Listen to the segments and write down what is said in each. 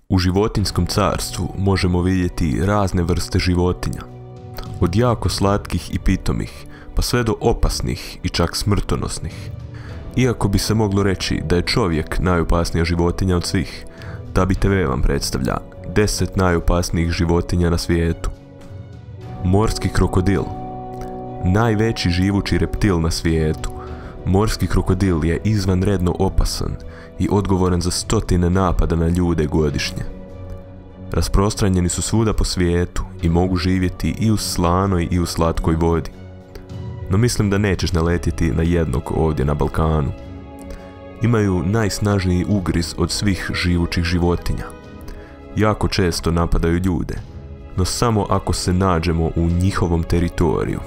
U životinjskom carstvu možemo vidjeti razne vrste životinja, od jako slatkih i pitomih, pa sve do opasnih i čak smrtonosnih. Iako bi se moglo reći da je čovjek najopasnija životinja od svih, DaBiTV vam predstavlja 10 najopasnijih životinja na svijetu. Morski krokodil. Najveći živući reptil na svijetu. Morski krokodil je izvanredno opasan i odgovoran za stotine napada na ljude godišnje. Rasprostranjeni su svuda po svijetu i mogu živjeti i u slanoj i u slatkoj vodi. No mislim da nećeš naletjeti na jednog ovdje na Balkanu. Imaju najsnažniji ugriz od svih živućih životinja. Jako često napadaju ljude, no samo ako se nađemo u njihovom teritoriju.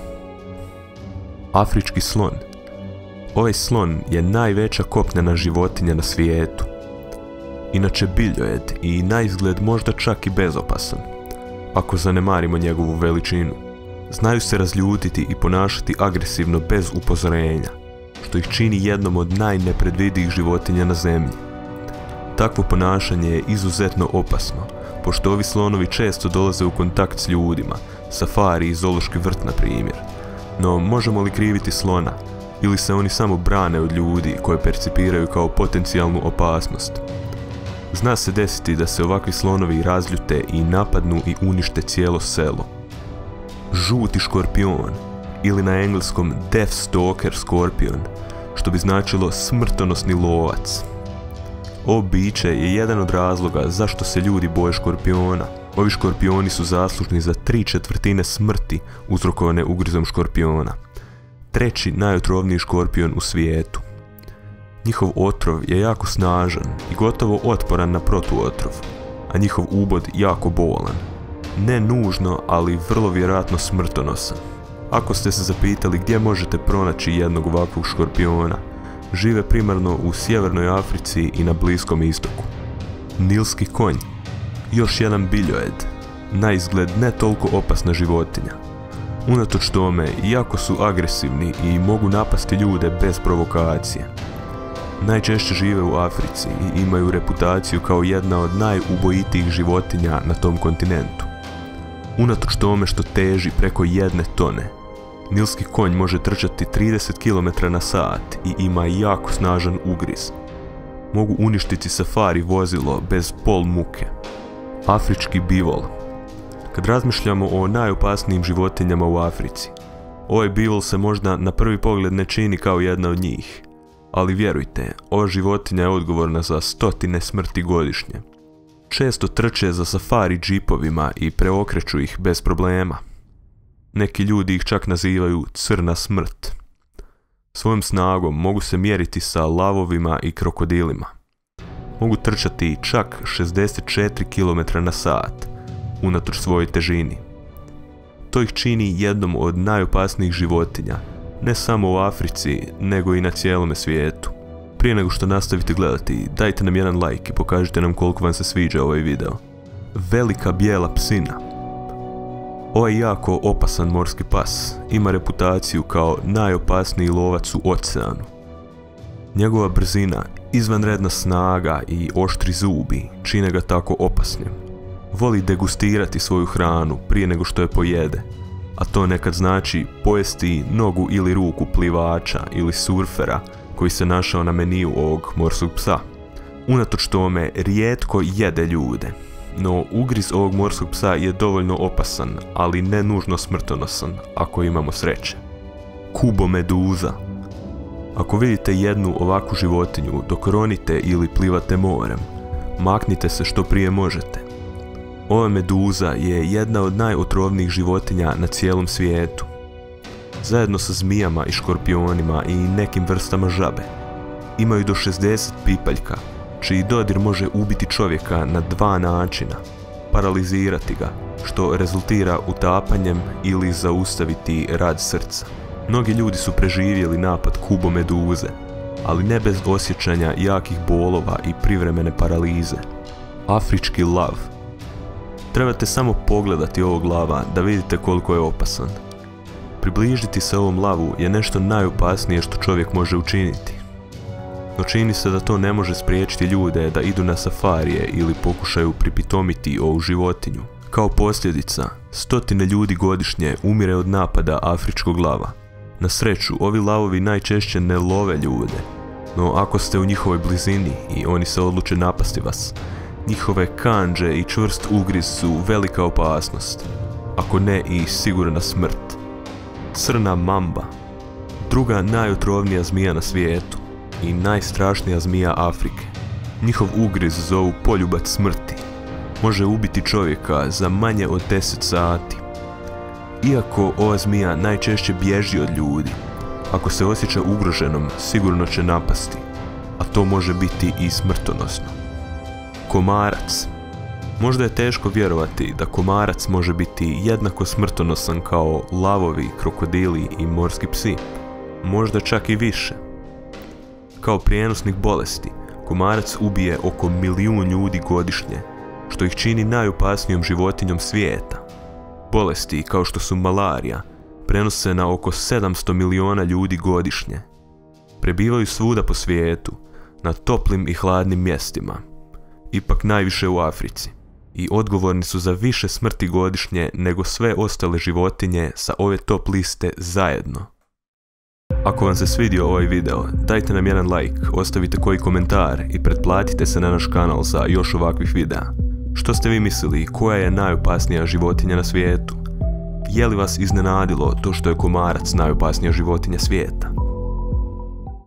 Afrički slon. Ovaj slon je najveća kopnena životinja na svijetu. Inače biljojed i naizgled možda čak i bezopasan, ako zanemarimo njegovu veličinu. Znaju se razljutiti i ponašati agresivno bez upozorenja, što ih čini jednom od najnepredvidivijih životinja na zemlji. Takvo ponašanje je izuzetno opasno, pošto ovi slonovi često dolaze u kontakt s ljudima, safari i zoološki vrt na primjer. No možemo li kriviti slona? Ili se oni samo brane od ljudi koje percipiraju kao potencijalnu opasnost? Zna se desiti da se ovakvi slonovi razljute i napadnu i unište cijelo selo. Žuti škorpion, ili na engleskom Death Stalker Scorpion, što bi značilo smrtonosni lovac. Ovo biće je jedan od razloga zašto se ljudi boje škorpiona. Ovi škorpioni su zaslužni za 3/4 smrti uzrokovane ugrizom škorpiona. Treći najotrovniji škorpion u svijetu. Njihov otrov je jako snažan i gotovo otporan na protuotrov, a njihov ubod jako bolan. Ne nužno, ali vrlo vjerojatno smrtonosan. Ako ste se zapitali gdje možete pronaći jednog ovakvog škorpiona, žive primarno u sjevernoj Africi i na Bliskom istoku. Nilski konj. Još jedan biljojed. Naizgled ne toliko opasna životinja. Unatoč tome, jako su agresivni i mogu napasti ljude bez provokacije. Najčešće žive u Africi i imaju reputaciju kao jedna od najubojitijih životinja na tom kontinentu. Unatoč tome što teži preko 1 tone, nilski konj može trčati 30 km/h i ima jako snažan ugriz. Mogu uništiti safari vozilo bez pol muke. Afrički bivol. Kad razmišljamo o najopasnijim životinjama u Africi, ovaj bivol se možda na prvi pogled ne čini kao jedna od njih, ali vjerujte, ova životinja je odgovorna za stotine smrti godišnje. Često trče za safari džipovima i preokreću ih bez problema. Neki ljudi ih čak nazivaju crna smrt. Svojom snagom mogu se mjeriti sa lavovima i krokodilima. Mogu trčati čak 64 km/h, unatoč svojoj težini. To ih čini jednom od najopasnijih životinja, ne samo u Africi, nego i na cijelome svijetu. Prije nego što nastavite gledati, dajte nam jedan like i pokažite nam koliko vam se sviđa ovaj video. Velika bijela psina. Ovaj jako opasan morski pas ima reputaciju kao najopasniji lovac u oceanu. Njegova brzina, izvanredna snaga i oštri zubi čine ga tako opasnim. Voli degustirati svoju hranu prije nego što je pojede, a to nekad znači pojesti nogu ili ruku plivača ili surfera koji se našao na meniju ovog morskog psa. Unatoč tome rijetko jede ljude, no ugriz ovog morskog psa je dovoljno opasan, ali ne nužno smrtonosan ako imamo sreće. Kubomeduza. Ako vidite jednu ovakvu životinju dok ronite ili plivate morem, maknite se što prije možete. Ova meduza je jedna od najotrovnijih životinja na cijelom svijetu. Zajedno sa zmijama i škorpionima i nekim vrstama žabe. Imaju do 60 pipaljka, čiji dodir može ubiti čovjeka na 2 načina. Paralizirati ga, što rezultira utapanjem ili zaustaviti rad srca. Mnogi ljudi su preživjeli napad kubomeduze, ali ne bez osjećanja jakih bolova i privremene paralize. Afrički lav. Trebate samo pogledati ovog lava da vidite koliko je opasan. Približiti se ovom lavu je nešto najopasnije što čovjek može učiniti. no čini se da to ne može spriječiti ljude da idu na safarije ili pokušaju pripitomiti ovu životinju. Kao posljedica, stotine ljudi godišnje umire od napada afričkog lava. Na sreću, ovi lavovi najčešće ne love ljude, no ako ste u njihovoj blizini i oni se odluče napasti vas, njihove kandže i čvrst ugriz su velika opasnost, ako ne i sigurna smrt. Crna mamba, druga najotrovnija zmija na svijetu i najstrašnija zmija Afrike. Njihov ugriz zovu poljubac smrti. Može ubiti čovjeka za manje od 10 sati. Iako ova zmija najčešće bježi od ljudi, ako se osjeća ugroženom, sigurno će napasti, a to može biti i smrtonosno. Komarac. Možda je teško vjerovati da komarac može biti jednako smrtonosan kao lavovi, krokodili i morski psi. Možda čak i više. Kao prijenosnik bolesti, komarac ubije oko 1 milijun ljudi godišnje, što ih čini najopasnijom životinjom svijeta. Bolesti kao što su malarija prenose na oko 700 miliona ljudi godišnje. Prebivaju svuda po svijetu, na toplim i hladnim mjestima, ipak najviše u Africi, i odgovorni su za više smrti godišnje nego sve ostale životinje sa ove top liste zajedno. Ako vam se svidio ovaj video, dajte nam jedan like, ostavite koji komentar i pretplatite se na naš kanal za još ovakvih videa. Što ste vi mislili, koja je najopasnija životinja na svijetu? Je li vas iznenadilo to što je komarac najopasnija životinja svijeta?